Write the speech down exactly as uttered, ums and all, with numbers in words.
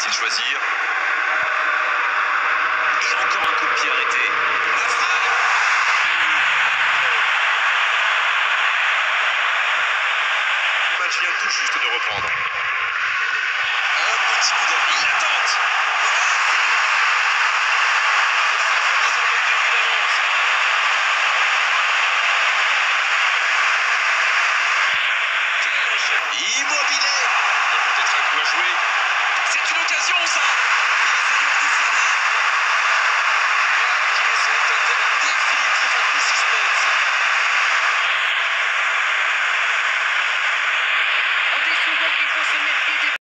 va-t-il choisir? Et encore un coup de pied arrêté. La frappe! Le match vient tout juste de reprendre. Un petit coup d'envie. Il la tente. Immobilier. Il y a peut-être un coup à jouer. C'est une occasion, ça.